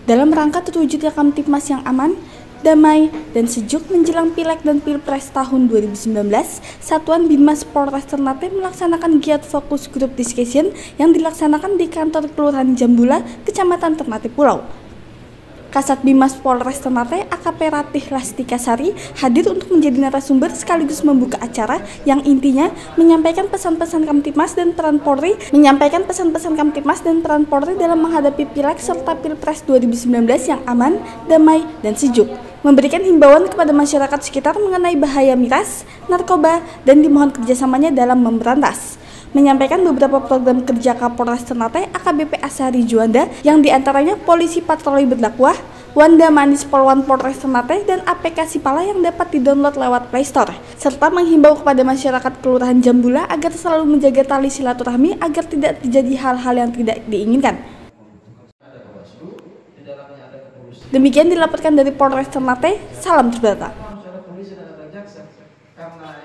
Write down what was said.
Dalam rangka terwujudnya Kamtibmas yang aman, damai, dan sejuk menjelang Pileg dan Pilpres tahun 2019, Satuan Bimas Polres Ternate melaksanakan giat fokus group discussion yang dilaksanakan di kantor Kelurahan Jambula, Kecamatan Ternate Pulau. Kasat Bimas Polres Ternate AKP Ratih Lastikasari hadir untuk menjadi narasumber sekaligus membuka acara yang intinya menyampaikan pesan-pesan Kamtibmas dan peran Polri dalam menghadapi Pileg serta Pilpres 2019 yang aman, damai, dan sejuk. Memberikan himbauan kepada masyarakat sekitar mengenai bahaya miras, narkoba, dan dimohon kerjasamanya dalam memberantas. Menyampaikan beberapa program kerja Kapolres Ternate AKBP Asari Juanda yang diantaranya Polisi Patroli Berdakwah, Wanda Manis Polwan Polres Ternate, dan aplikasi Pala yang dapat didownload lewat Play Store, serta menghimbau kepada masyarakat Kelurahan Jambula agar selalu menjaga tali silaturahmi agar tidak terjadi hal-hal yang tidak diinginkan. Demikian dilaporkan dari Polres Ternate, salam sejahtera.